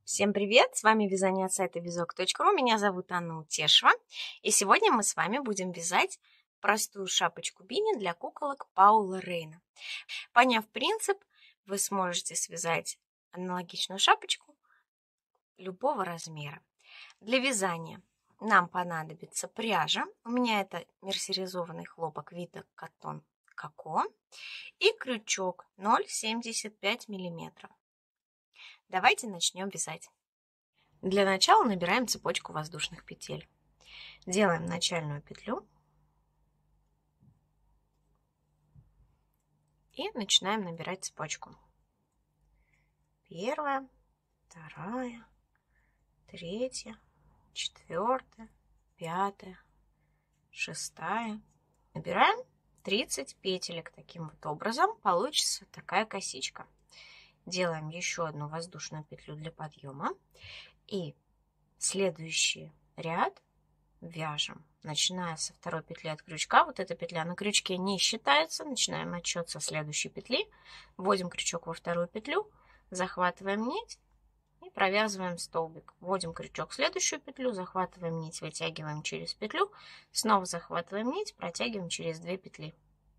Всем привет! С вами вязание от сайта вязок.ру. Меня зовут Анна Утешева. И сегодня мы с вами будем вязать простую шапочку Бини для куколок Паула Рейна. Поняв принцип, вы сможете связать аналогичную шапочку любого размера. Для вязания нам понадобится пряжа. У меня это мерсеризованный хлопок вида Cotton Coco и крючок 0,75 мм. Давайте начнем вязать. Для начала набираем цепочку воздушных петель. Делаем начальную петлю и начинаем набирать цепочку. Первая, вторая, третья, четвертая, пятая, шестая. Набираем 30 петелек. Таким вот образом получится такая косичка. Делаем еще одну воздушную петлю для подъема. И следующий ряд вяжем, начиная со второй петли от крючка. Вот эта петля на крючке не считается. Начинаем отсчет со следующей петли. Вводим крючок во вторую петлю, захватываем нить и провязываем столбик. Вводим крючок в следующую петлю, захватываем нить, вытягиваем через петлю, снова захватываем нить, протягиваем через 2 петли.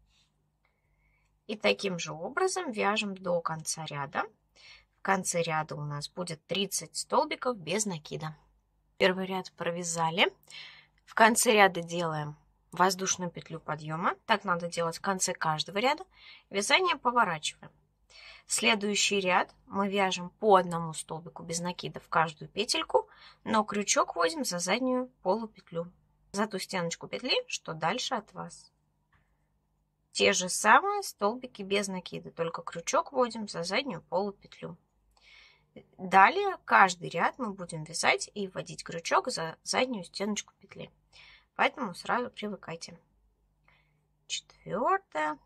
И таким же образом вяжем до конца ряда. В конце ряда у нас будет 30 столбиков без накида. Первый ряд провязали. В конце ряда делаем воздушную петлю подъема. Так надо делать в конце каждого ряда. Вязание поворачиваем. Следующий ряд мы вяжем по одному столбику без накида в каждую петельку, но крючок вводим за заднюю полупетлю, за ту стеночку петли, что дальше от вас. Те же самые столбики без накида, только крючок вводим за заднюю полупетлю. Далее каждый ряд мы будем вязать и вводить крючок за заднюю стеночку петли. Поэтому сразу привыкайте. Четвертая,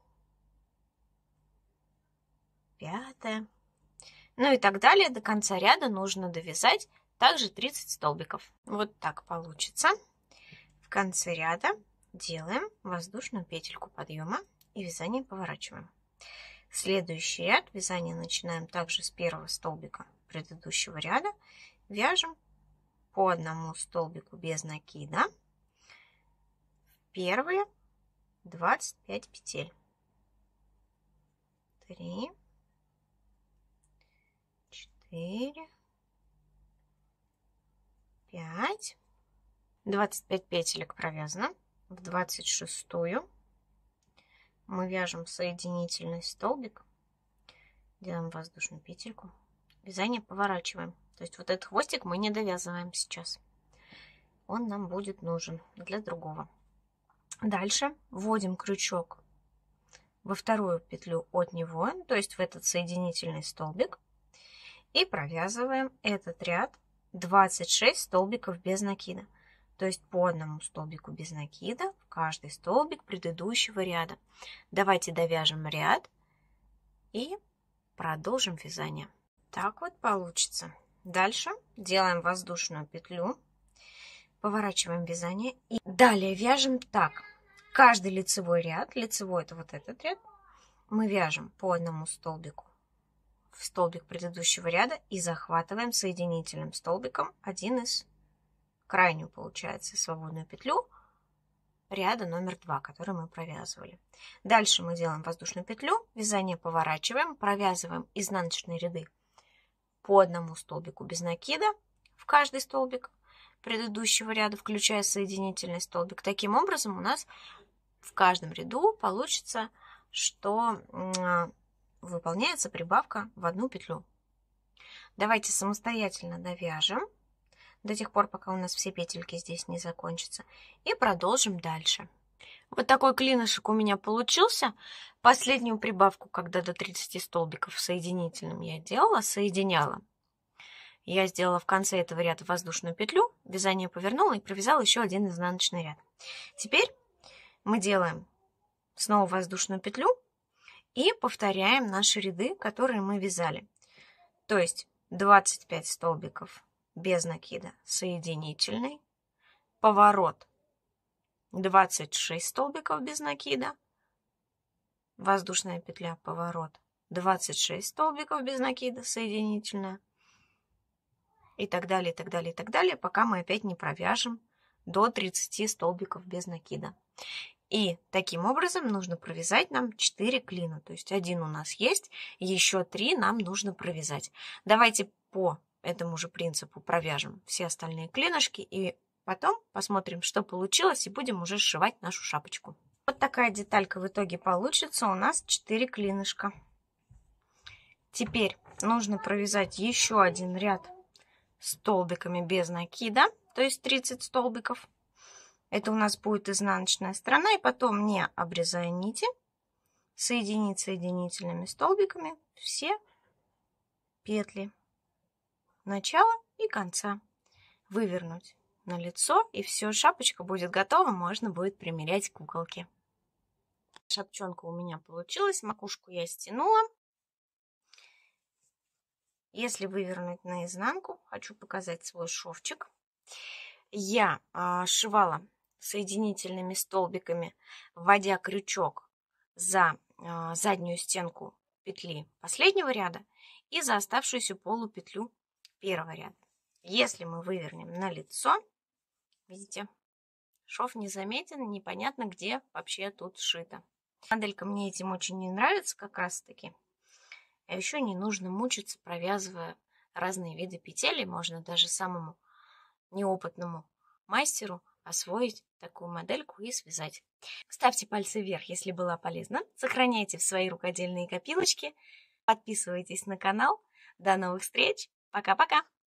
пятая. Ну и так далее. До конца ряда нужно довязать также 30 столбиков. Вот так получится. В конце ряда делаем воздушную петельку подъема и вязание поворачиваем. Следующий ряд вязания начинаем также с первого столбика предыдущего ряда. Вяжем по одному столбику без накида в первые 25 петель. 3, 4, 5. 25 петелек провязано. В 26-ю мы вяжем соединительный столбик, делаем воздушную петельку, вязание поворачиваем. То есть вот этот хвостик мы не довязываем сейчас. Он нам будет нужен для другого. Дальше вводим крючок во вторую петлю от него, то есть в этот соединительный столбик, и провязываем этот ряд 26 столбиков без накида. То есть по одному столбику без накида в каждый столбик предыдущего ряда. Давайте довяжем ряд и продолжим вязание. Так вот получится. Дальше делаем воздушную петлю, поворачиваем вязание и далее вяжем так. Каждый лицевой ряд, лицевой это вот этот ряд, мы вяжем по одному столбику в столбик предыдущего ряда и захватываем соединительным столбиком один из крайнюю, получается, свободную петлю ряда номер 2, который мы провязывали. Дальше мы делаем воздушную петлю, вязание поворачиваем, провязываем изнаночные ряды по одному столбику без накида в каждый столбик предыдущего ряда, включая соединительный столбик. Таким образом у нас в каждом ряду получится, что выполняется прибавка в одну петлю. Давайте самостоятельно довяжем до тех пор, пока у нас все петельки здесь не закончатся. И продолжим дальше. Вот такой клинышек у меня получился. Последнюю прибавку, когда до 30 столбиков соединительным я делала, соединяла. Я сделала в конце этого ряда воздушную петлю, вязание повернула и провязала еще один изнаночный ряд. Теперь мы делаем снова воздушную петлю и повторяем наши ряды, которые мы вязали. То есть 25 столбиков без накида соединительный, поворот 26 столбиков без накида, воздушная петля, поворот 26 столбиков без накида, соединительная, И так далее, и так далее, и так далее, пока мы опять не провяжем до 30 столбиков без накида. И таким образом нужно провязать нам 4 клина. То есть один у нас есть, еще 3 нам нужно провязать. Давайте по этому же принципу провяжем все остальные клинышки и потом посмотрим, что получилось, и будем уже сшивать нашу шапочку. Вот такая деталька в итоге получится. У нас 4 клинышка. Теперь нужно провязать еще один ряд столбиками без накида, то есть 30 столбиков. Это у нас будет изнаночная сторона, и потом, не обрезая нити, соединить соединительными столбиками все петли начала и конца, вывернуть на лицо, и все, шапочка будет готова, можно будет примерять к куколке. Шапчонка у меня получилась, макушку я стянула. Если вывернуть наизнанку, хочу показать свой шовчик. Я сшивала соединительными столбиками, вводя крючок за заднюю стенку петли последнего ряда и за оставшуюся полупетлю первого ряда. Если мы вывернем на лицо, видите, шов не заметен, непонятно, где вообще тут сшито. Моделька мне этим очень не нравится как раз таки. А еще не нужно мучиться, провязывая разные виды петель, и можно даже самому неопытному мастеру освоить такую модельку и связать. Ставьте пальцы вверх, если было полезно. Сохраняйте в свои рукодельные копилочки. Подписывайтесь на канал. До новых встреч. Пока-пока.